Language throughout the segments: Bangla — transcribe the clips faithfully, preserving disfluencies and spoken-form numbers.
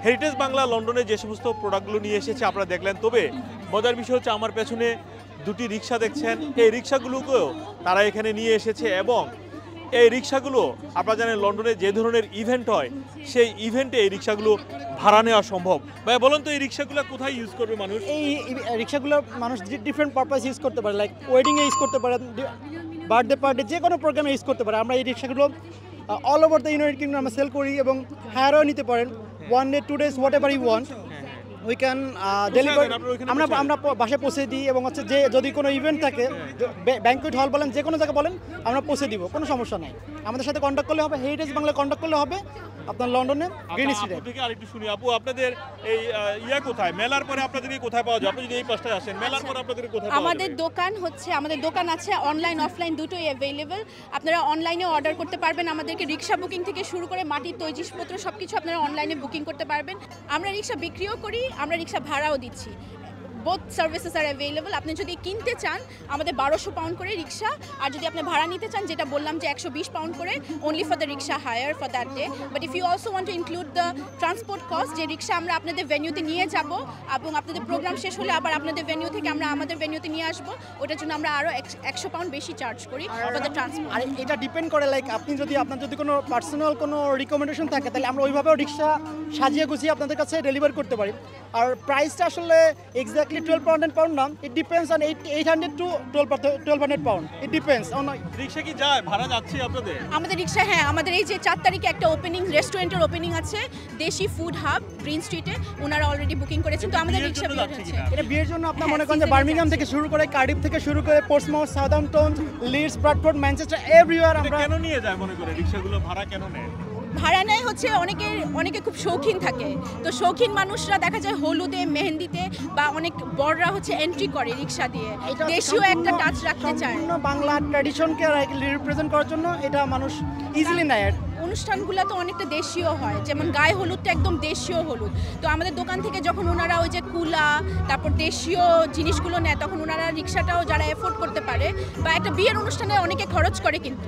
হেরিটেজ বাংলা লন্ডনে যে সমস্ত প্রোডাক্টগুলো নিয়ে এসেছে আপনারা দেখলেন। তবে মজার বিষয় হচ্ছে আমার পেছনে দুটি রিক্সা দেখছেন, এই রিক্সাগুলোকেও তারা এখানে নিয়ে এসেছে এবং এই রিক্সাগুলো আপনারা জানেন লন্ডনে যে ধরনের ইভেন্ট হয় সেই ইভেন্টে এই রিক্সাগুলো ভাড়া নেওয়া সম্ভব। ভাই বলুন তো এই রিক্সাগুলো কোথায় ইউজ করবে মানুষ? এই রিক্সাগুলো মানুষ ডিফারেন্ট পারপাস ইউজ করতে পারে, লাইক ওয়েডিংয়ে ইউজ করতে পারে, বার্থডে পার্টি যে কোনো প্রোগ্রামে ইউজ করতে পারে। আমরা এই রিক্সাগুলো all over the United Kingdom আমরা সেল করি এবং হায়ারও নিতে পারেন, one day two days whatever you want we can deliver. আমরা আমরা বাসায় পৌঁছে দিই এবং হচ্ছে যে যদি কোনো ইভেন্ট থাকে, ব্যাংকুয়েট হল বলেন, যে কোনো জায়গায় বলেন, আমরা পৌঁছে দিব, কোনো সমস্যা নাই। আমাদের সাথে কন্ট্যাক্ট করলে হবে, হেরিটেজ বাংলা কন্ট্যাক্ট করলে হবে আপনার লন্ডনে গ্রিন স্ট্রিটে। থেকে আরেকটু শুনি আপু, আপনাদের এই ইয়া কোথায়, মেলার পরে আপনাদেরকে কোথায় পাওয়া যায়? আপনি যদি এই পাশটায় আসেন, মেলার পরে আপনাদের কোথায় পাওয়া যাবে? আমাদের দোকান হচ্ছে আমাদের দোকান আছে অনলাইন অফলাইন দুটোই অ্যাভেলেবল। আপনারা অনলাইনে অর্ডার করতে পারবেন, আমাদেরকে রিক্সা বুকিং থেকে শুরু করে মাটির তৈজসপত্র সব কিছু আপনারা অনলাইনে বুকিং করতে পারবেন। আমরা রিক্সা বিক্রিও করি, আমরা রিক্সা ভাড়াও দিচ্ছি। Both services are available. আপনি যদি কিনতে চান আমাদের বারোশো পাউন্ড করে রিক্সা, আর যদি আপনি ভাড়া নিতে চান যেটা বললাম যে একশো বিশ পাউন্ড করে only for the rickshaw hire for that day. But if you also want to include the transport cost, যে রিক্সা আমরা আপনাদের ভেন্যুতে নিয়ে যাব এবং আপনাদের প্রোগ্রাম শেষ হলে আবার আপনাদের ভেন্যু থেকে আমরা আমাদের ভেন্যুতে নিয়ে আসবো, ওটার জন্য আমরা আরও একশো পাউন্ড বেশি চার্জ করি ফর দ্য ট্রান্সপোর্ট। আর এটা ডিপেন্ড করে, লাইক আপনি যদি আপনার যদি কোনো পার্সোনাল কোনো রিকমেন্ডেশন থাকে তাহলে আমরা ওইভাবেও রিক্সা সাজিয়ে গুছিয়ে আপনাদের কাছে ডেলিভার করতে পারি। আর প্রাইসটা আসলে এক্স্যাক্টলি টুয়েলভ পাউন্ড পাউন্ড না, it depends on eight hundred to twelve hundred pound, it depends on. রিক্সা কি যায় ভাড়া যাচ্ছে আপনাদের? আমাদের রিক্সা, হ্যাঁ, আমাদের এই যে চার তারিখে একটা ওপেনিং রেস্টুরেন্টের ওপেনিং আছে দেশি ফুড হাব গ্রিন স্ট্রিটে, ওনারা অলরেডি বুকিং করেছেন। তো আমাদের রিক্সা বের হচ্ছে। এটা বিয়ের জন্য আপনার মনে করেন যে বার্মিংহাম থেকে শুরু করে কার্ডিফ থেকে শুরু করে Portsmouth, Southampton, Leeds, Bradford, Manchester, everywhere আমরা কেন নিয়ে যায় মনে করে রিক্সাগুলো ভাড়া কেন নেয়? ভাড়া নেয় হচ্ছে অনেকের অনেকে খুব শৌখিন থাকে, তো শৌখিন মানুষরা দেখা যায় হলুদে মেহেন্দিতে বা অনেক বড়রা হচ্ছে এন্ট্রি করে রিক্সা দিয়ে, দেশীয় একটা টাচ রাখতে চায়। বাংলা ট্র্যাডিশনকে রিপ্রেজেন্ট করার জন্য এটা মানুষ ইজিলি নেয়। অনুষ্ঠানগুলো তো অনেকটা দেশীয় হয়, যেমন গায়ে হলুদটা একদম দেশীয় হলুদ। তো আমাদের দোকান থেকে যখন ওনারা ওই যে কুলা তারপর দেশীয় জিনিসগুলো নেয় তখন ওনারা রিক্সাটাও যারা এফোর্ড করতে পারে, বা একটা বিয়ের অনুষ্ঠানে অনেকে খরচ করে কিন্তু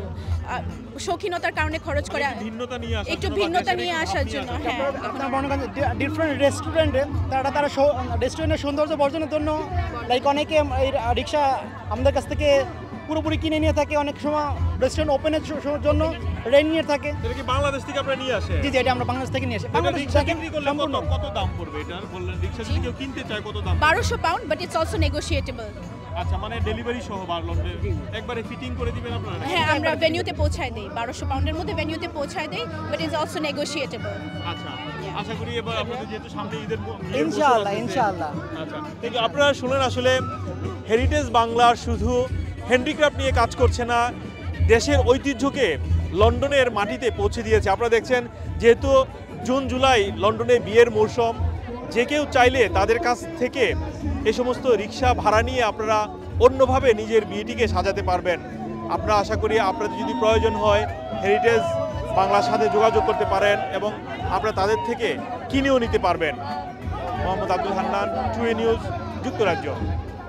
শৌখিনতার কারণে খরচ করে, একটু ভিন্নতা নিয়ে আসার জন্য। হ্যাঁ, আপনার মনে করেন ডিফারেন্ট রেস্টুরেন্টে তারা তারা রেস্টুরেন্টের সৌন্দর্য বর্জনের জন্য লাইক অনেকে এই রিক্সা আমাদের কাছ থেকে পুরোপুরি কিনে নিয়ে থাকে, অনেক সময় রেস্টুরেন্ট ওপেনের জন্য রেন্ট নিয়ে থাকে। এটা কি বাংলাদেশ থেকে আপনারা নিয়ে আসেন? জি জি, এটা আমরা বাংলাদেশ থেকে নিয়ে আসি। বাংলাদেশ রিক্সা বিক্রি করলে কত কত দাম পড়বে এটা বললেন? রিক্সা যদি কেউ কিনতে চায় কত দাম? বারোশো pound, but it's also negotiable. আচ্ছা, মানে ডেলিভারি সহ বারলন্ডে একবারে ফিটিং করে দিবেন আপনারা? হ্যাঁ, আমরা ভেন্যুতে পৌঁছায় দেই, বারোশো পাউন্ডের মধ্যে ভেন্যুতে পৌঁছায় দেই, বাট ইটস অলসো নেগোশিয়েটেবল। আচ্ছা, আশা করি এবার আপনাদের যেহেতু সামনে ঈদের ইনশাআল্লাহ ইনশাআল্লাহ। আচ্ছা, ঠিক আপনারা শুনলেন আসলে হেরিটেজ বাংলার শুধু হ্যান্ডিক্রাফট নিয়ে কাজ করছে না, দেশের ঐতিহ্যকে লন্ডনের মাটিতে পৌঁছে দিয়েছে। আপনারা দেখছেন যেহেতু জুন জুলাই লন্ডনে বিয়ের মৌসুম, যে কেউ চাইলে তাদের কাছ থেকে এই সমস্ত রিক্সা ভাড়া নিয়ে আপনারা অন্যভাবে নিজের বিয়েটিকে সাজাতে পারবেন। আপনারা আশা করি আপনাদের যদি প্রয়োজন হয় হেরিটেজ বাংলার সাথে যোগাযোগ করতে পারেন এবং আপনারা তাদের থেকে কিনেও নিতে পারবেন। Mohammad Abdul Hannan, to a news, যুক্তরাজ্য।